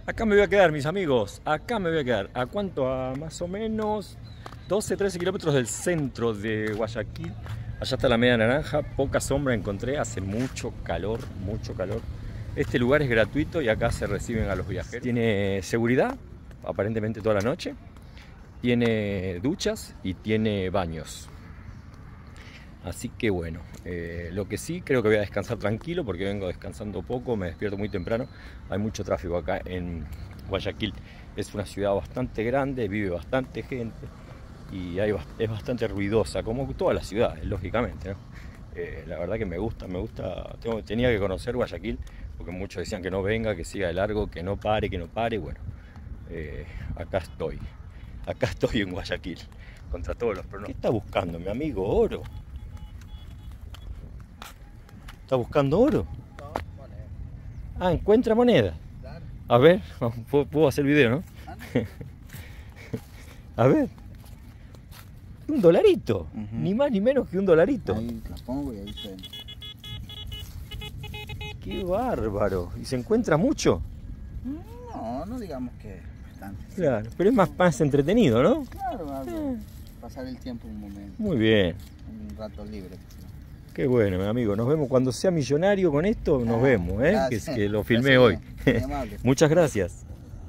Acá me voy a quedar, mis amigos. Acá me voy a quedar. ¿A cuánto? A más o menos 12, 13 kilómetros del centro de Guayaquil. Allá está la media naranja. Poca sombra encontré. Hace mucho calor, mucho calor. Este lugar es gratuito y acá se reciben a los viajeros. Tiene seguridad, aparentemente toda la noche. Tiene duchas y tiene baños. Así que bueno, lo que sí, creo que voy a descansar tranquilo porque vengo descansando poco, me despierto muy temprano. Hay mucho tráfico acá en Guayaquil. Es una ciudad bastante grande, vive bastante gente y es bastante ruidosa, como todas las ciudades, lógicamente, ¿no? La verdad que me gusta, tenía que conocer Guayaquil porque muchos decían que no venga, que siga de largo, que no pare. Bueno, acá estoy en Guayaquil, contra todos los pronósticos. ¿Qué está buscando mi amigo? Oro. ¿Está buscando oro? No, moneda. Ah, encuentra moneda. Claro. A ver, puedo hacer video, ¿no? A ver. Un dolarito. Ni más ni menos que un dolarito. Ahí la pongo y ahí suena. Qué bárbaro. ¿Y se encuentra mucho? No, no digamos que bastante. Claro, pero es más entretenido, ¿no? Claro, algo, pasar el tiempo un momento. Muy bien. Un rato libre. Qué bueno, mi amigo. Nos vemos cuando sea millonario con esto. Nos vemos, ¿eh? Que lo filmé hoy. Muchas gracias.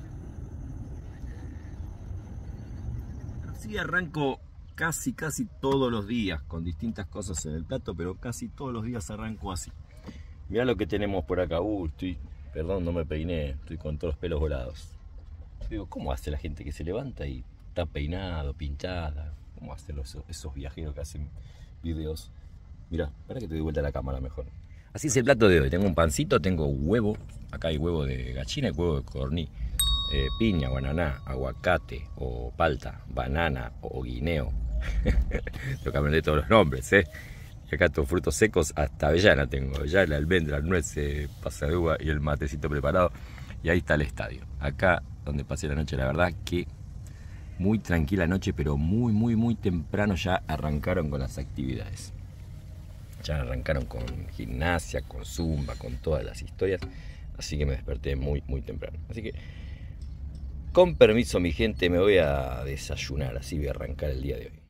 Así arranco casi todos los días con distintas cosas en el plato, pero casi todos los días arranco así. Mirá lo que tenemos por acá. Perdón, no me peiné. Estoy con todos los pelos volados. Digo, ¿cómo hace la gente que se levanta y está peinado, pinchada? ¿Cómo hacen esos viajeros que hacen videos? Mirá, para que te doy vuelta la cámara mejor. Así es el plato de hoy. Tengo un pancito, tengo huevo. Acá hay huevo de gallina y huevo de codorniz. Piña, guananá, aguacate o palta, banana o guineo. Tengo que aprender todos los nombres, ¿eh? Y acá todos frutos secos, hasta avellana tengo. Avellana, almendra, nuez, pasa de uva y el matecito preparado. Y ahí está el estadio. Acá donde pasé la noche, la verdad que muy tranquila noche, pero muy temprano ya arrancaron con las actividades. Ya arrancaron con gimnasia, con zumba, con todas las historias. Así que me desperté muy temprano. Así que, con permiso mi gente, me voy a desayunar. Así voy a arrancar el día de hoy.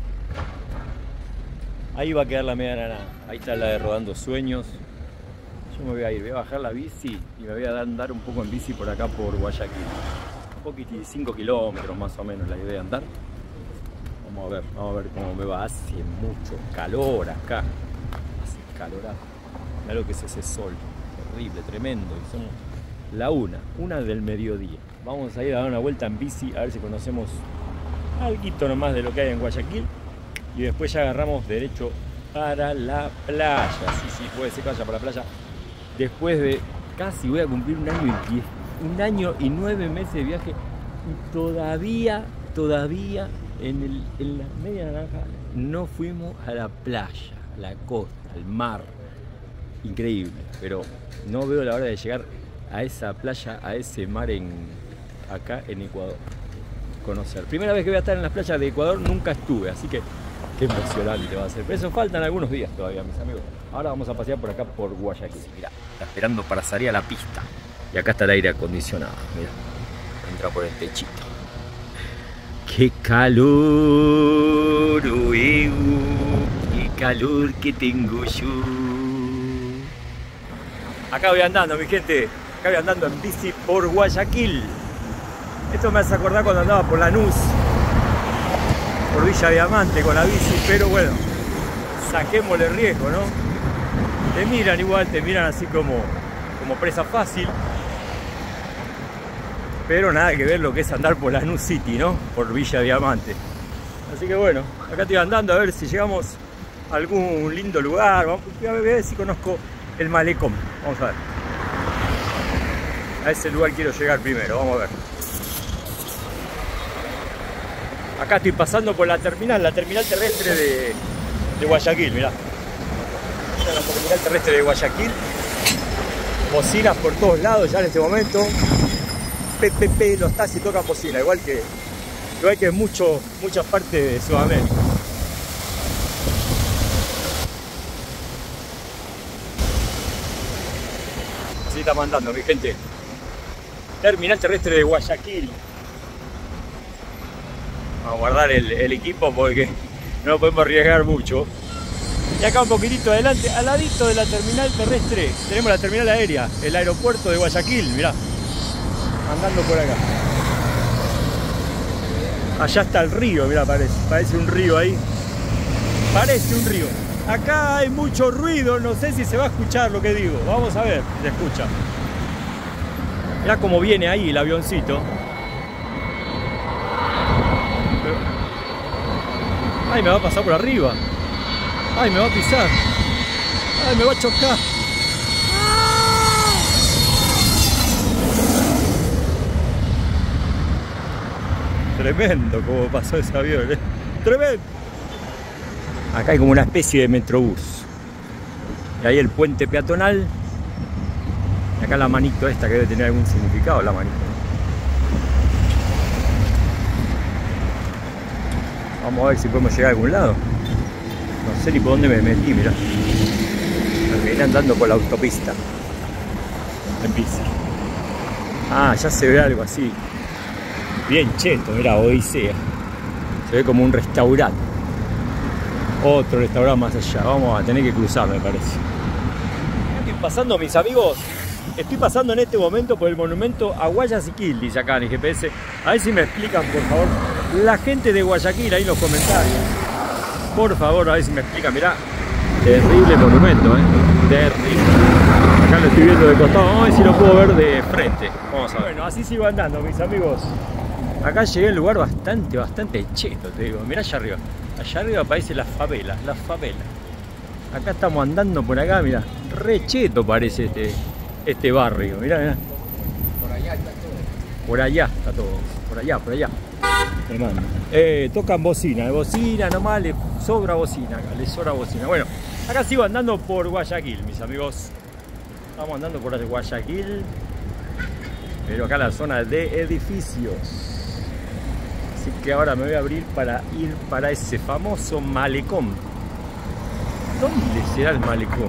Ahí va a quedar la media naranja. Ahí está la de Rodando Sueños. Yo me voy a ir, voy a bajar la bici y me voy a andar un poco en bici por acá por Guayaquil. Un poquito, 5 kilómetros más o menos la idea de andar. Vamos a ver cómo me va. Hace mucho calor acá. Hace calorazo. Mirá lo que es ese sol. Terrible, tremendo. Y somos la una del mediodía. Vamos a ir a dar una vuelta en bici a ver si conocemos algo nomás de lo que hay en Guayaquil. Y después ya agarramos derecho para la playa. Sí, puede ser que vaya para la playa. Después de casi voy a cumplir un año y 9 meses de viaje. Y todavía en la media naranja no fuimos a la playa, a la costa, al mar. Increíble, pero no veo la hora de llegar a esa playa, a ese mar acá en Ecuador. Conocer. Primera vez que voy a estar en las playas de Ecuador, nunca estuve, así que qué emocionante va a ser. Pero eso faltan algunos días todavía, mis amigos. Ahora vamos a pasear por acá por Guayaquil. Mirá, está esperando para salir a la pista. Y acá está el aire acondicionado. Mirá, entra por el techito. ¡Qué calor! ¡Qué calor que tengo yo! Acá voy andando, mi gente. Acá voy andando en bici por Guayaquil. Esto me hace acordar cuando andaba por Lanús, por Villa Diamante con la bici, pero bueno, saquémosle riesgo, ¿no? Te miran igual, te miran así como presa fácil. Pero nada que ver lo que es andar por Lanús City, ¿no? Por Villa Diamante. Así que bueno, acá estoy andando a ver si llegamos a algún lindo lugar. Vamos a ver si conozco el malecón. Vamos a ver. A ese lugar quiero llegar primero, vamos a ver. Acá estoy pasando por la terminal terrestre de Guayaquil, mirá. Esta es la terminal terrestre de Guayaquil. Bocinas por todos lados ya en este momento. Los taxis tocan bocina, igual que en muchas partes de Sudamérica. Así está mandando mi gente. terminal terrestre de Guayaquil. Vamos a guardar el equipo porque no podemos arriesgar mucho. Y acá un poquitito adelante, al ladito de la terminal terrestre, tenemos la terminal aérea, el aeropuerto de Guayaquil, mirá. Andando por acá. Allá está el río, mirá, parece un río ahí. Parece un río. Acá hay mucho ruido, no sé si se va a escuchar lo que digo. Vamos a ver si se escucha. Mirá cómo viene ahí el avioncito. Ay, me va a pasar por arriba. Ay, me va a pisar. Ay, me va a chocar. Tremendo como pasó ese avión, ¿eh? Tremendo. Acá hay como una especie de metrobús. Y ahí el puente peatonal. Y acá la manito esta que debe tener algún significado, la manito. Vamos a ver si podemos llegar a algún lado. No sé ni por dónde me metí, mirá. Me viene andando por la autopista. En bici. Ah, ya se ve algo así. Bien cheto, mirá, Odisea. Se ve como un restaurante. Otro restaurante más allá. Vamos a tener que cruzar, me parece. Estoy pasando, mis amigos. Estoy pasando en este momento por el monumento a Guayaquil, dice acá en el GPS. A ver si me explican, por favor, la gente de Guayaquil ahí en los comentarios. Por favor, a ver si me explican. Mirá, terrible monumento, terrible. Acá lo estoy viendo de costado. Vamos a ver si lo puedo ver de frente. Vamos a ver. Bueno, así sigo andando, mis amigos. Acá llegué a un lugar bastante cheto, te digo. Mirá allá arriba. Allá arriba aparece las favelas, Acá estamos andando por acá, mirá. Re cheto parece este barrio, mirá. Por allá está todo. Por allá está todo. Por allá. Hermano. Tocan bocina nomás, le sobra bocina acá, Bueno, acá sigo andando por Guayaquil, mis amigos. Estamos andando por Guayaquil. Pero acá la zona de edificios. Así que ahora me voy a abrir para ir para ese famoso malecón. ¿Dónde será el malecón?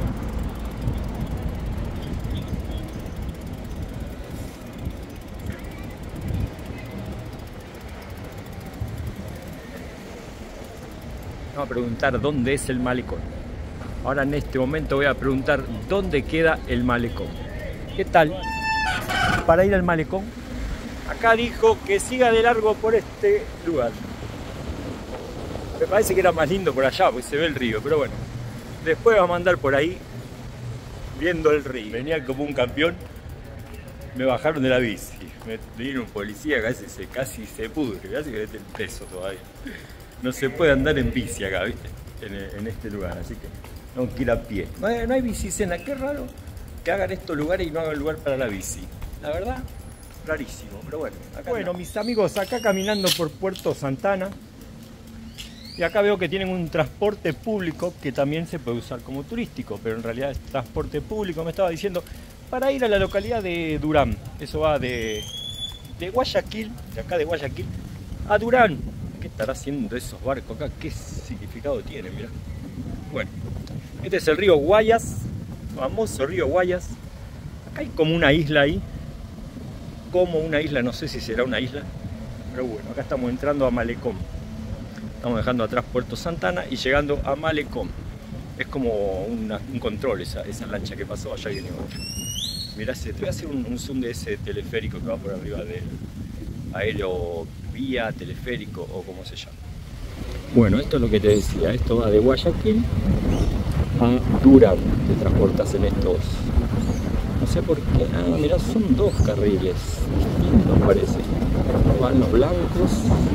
Vamos a preguntar dónde es el malecón. Ahora en este momento voy a preguntar dónde queda el malecón. ¿Qué tal? Para ir al malecón. Acá dijo que siga de largo por este lugar. Me parece que era más lindo por allá, porque se ve el río, pero bueno. Después vamos a andar por ahí viendo el río. Venía como un campeón, me bajaron de la bici. Me vino un policía, casi se pudre, casi que le el peso todavía. No se puede andar en bici acá, ¿viste? En este lugar, así que tengo que ir a pie. No hay bicicena, qué raro que hagan estos lugares y no hagan lugar para la bici. La verdad, rarísimo, pero bueno. Bueno, mis amigos, acá caminando por Puerto Santana. Y acá veo que tienen un transporte público que también se puede usar como turístico, pero en realidad es transporte público, me estaba diciendo, para ir a la localidad de Durán. Eso va de Guayaquil, de acá de Guayaquil, a Durán. ¿Qué estará haciendo esos barcos acá? ¿Qué significado tiene? Mirá. Bueno, este es el río Guayas, famoso río Guayas. Acá hay como una isla ahí, no sé si será una isla, pero bueno, acá estamos entrando a Malecón. Estamos dejando atrás Puerto Santana y llegando a Malecón. Es como un control esa lancha que pasó, allá viene otra. Mirá, te voy a hacer un zoom de ese teleférico que va por arriba del aerovía, teleférico o como se llama. Bueno, esto es lo que te decía, esto va de Guayaquil a Durán, te transportas en estos. No sé por qué, mirá, son dos carriles distintos parece. Van los blancos.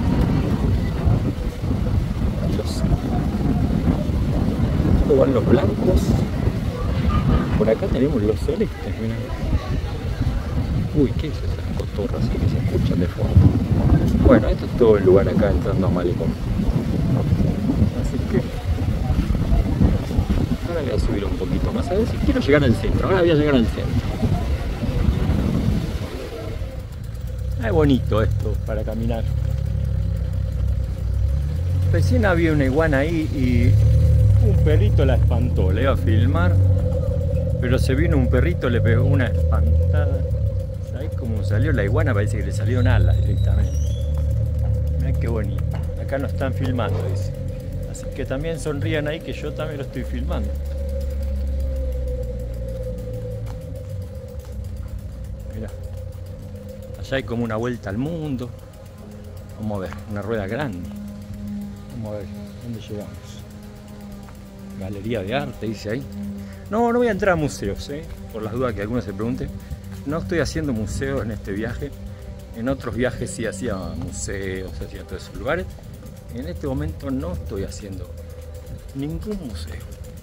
Van los blancos. Por acá tenemos los celestes, mirá. Uy, ¿qué es esas cotorras que se escuchan de fondo? Bueno, esto es todo el lugar acá entrando a Malecón. Así que ahora voy a subir un poquito más, a ver si quiero llegar al centro. Ahora voy a llegar al centro. Es bonito esto para caminar. Recién había una iguana ahí y un perrito la espantó. Le iba a filmar, pero se vino un perrito, le pegó una espantada. ¿Sabés cómo como salió la iguana, parece que le salieron alas directamente. Mirá qué bonito. Acá nos están filmando, dice. Así que también sonrían ahí que yo también lo estoy filmando. Mirá. Allá hay como una vuelta al mundo. Vamos a ver, una rueda grande. Vamos a ver, ¿dónde llegamos? Galería de arte, dice ahí. No voy a entrar a museos, por las dudas que algunos se pregunten. No estoy haciendo museos en este viaje. En otros viajes sí hacía museos, hacía todos esos lugares. En este momento no estoy haciendo ningún museo.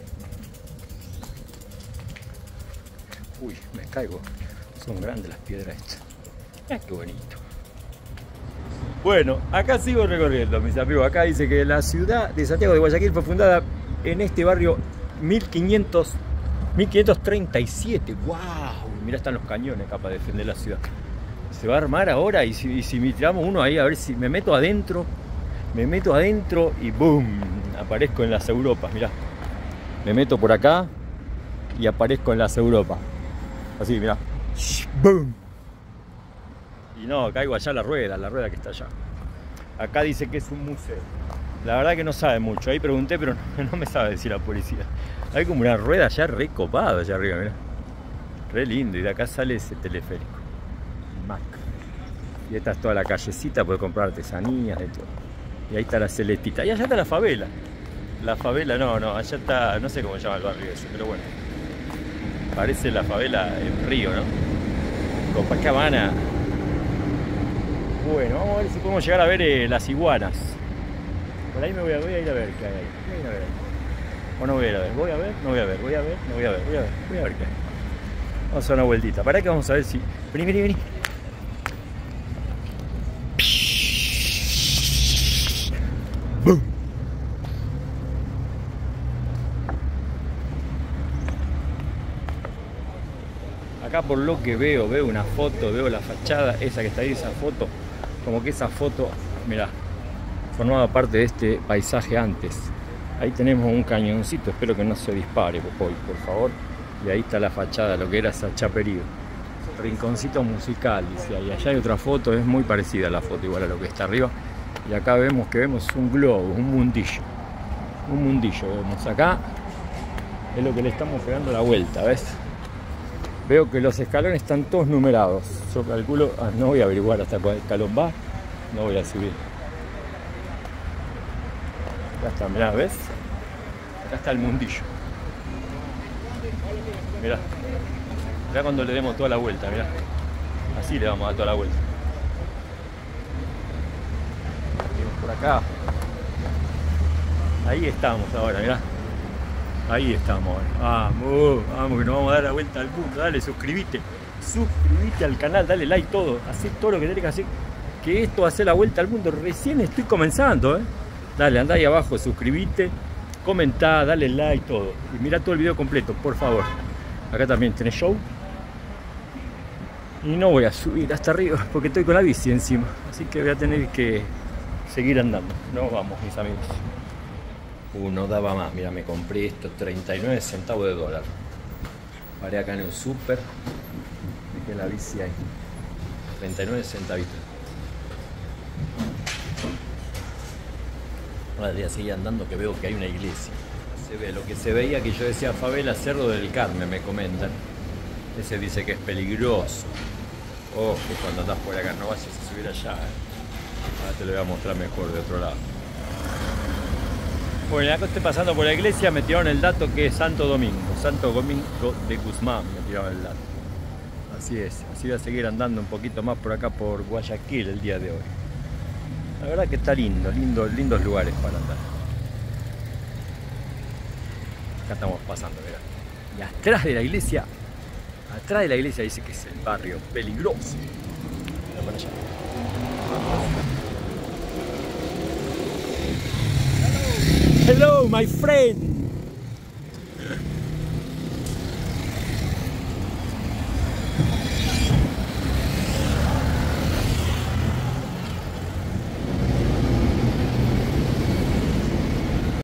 Uy, me caigo. Son grandes las piedras estas. Ah, qué bonito. Bueno, acá sigo recorriendo, mis amigos. Acá dice que la ciudad de Santiago de Guayaquil fue fundada en este barrio 1537. ¡Wow! Mirá, están los cañones acá para defender la ciudad. Se va a armar ahora y si tiramos uno ahí, a ver si me meto adentro. Me meto adentro y ¡boom! Aparezco en las Europas, mirá. Me meto por acá y aparezco en las Europas. Así, mirá. ¡Boom! Y no, caigo allá la rueda que está allá. Acá dice que es un museo. La verdad que no sabe mucho. Ahí pregunté, pero no me sabe decir la policía. Hay como una rueda allá re copada allá arriba, mirá. Re lindo. Y de acá sale ese teleférico. Mac. Y esta es toda la callecita, puedes comprar artesanías, de todo. Y ahí está la Celestita. Y allá está la favela. La favela, no, allá está, no sé cómo se llama el barrio ese, pero bueno. Parece la favela en Río, ¿no? Copacabana. Bueno, vamos a ver si podemos llegar a ver las iguanas. Por ahí me voy a ir a ver qué hay ahí. Voy a ir a ver. O no voy a ir a ver. Voy a ver, no voy a ver. Voy a ver, no voy a ver. Voy a ver qué hay. Vamos a dar una vueltita. Para que vamos a ver si... Vení. ¡Bum! Acá por lo que veo una foto, veo la fachada, esa que está ahí, esa foto, como que esa foto, mirá, formaba parte de este paisaje antes. Ahí tenemos un cañoncito, espero que no se dispare hoy, por favor. Y ahí está la fachada, lo que era Sachaperío. Rinconcito musical, dice ahí. Allá hay otra foto, es muy parecida a la foto, igual a lo que está arriba. Y acá vemos un globo, un mundillo. Un mundillo vemos acá. Es lo que le estamos pegando la vuelta, ¿ves? Veo que los escalones están todos numerados. Yo calculo, no voy a averiguar hasta cuál escalón va. No voy a subir. Acá está, mirá, ¿ves? Acá está el mundillo. Mirá. Mirá cuando le demos toda la vuelta, mirá. Así le vamos a dar toda la vuelta. Venimos por acá. Ahí estamos ahora, mirá. Ahí estamos. Vamos, que nos vamos a dar la vuelta al mundo. Dale, suscríbete al canal, dale like, todo. Hacé todo lo que tenés que hacer. Que esto hace la vuelta al mundo. Recién estoy comenzando, Dale, andá ahí abajo, suscríbete, comentá, dale like, todo. Y mirá todo el video completo, por favor. Acá también tenés show. Y no voy a subir hasta arriba porque estoy con la bici encima. Así que voy a tener que seguir andando. Nos vamos, mis amigos. No daba más. Mira, me compré esto, 39 centavos de dólar. Paré acá en el súper. Dejé la bici ahí. 39 centavitos. Ahora voy a seguir andando, que veo que hay una iglesia. Se ve lo que se veía, que yo decía favela Cerro del Carmen, me comentan. Ese dice que es peligroso. Ojo, cuando andás por acá, no vayas a subir allá. Ahora te lo voy a mostrar mejor de otro lado. Bueno, acá estoy pasando por la iglesia, me tiraron el dato que es Santo Domingo de Guzmán, me tiraron el dato. Así es, así voy a seguir andando un poquito más por acá por Guayaquil el día de hoy. La verdad que está lindos lugares para andar. Acá estamos pasando, mirá. Y atrás de la iglesia dice que es el barrio peligroso. Mira para allá. Hello, my friend.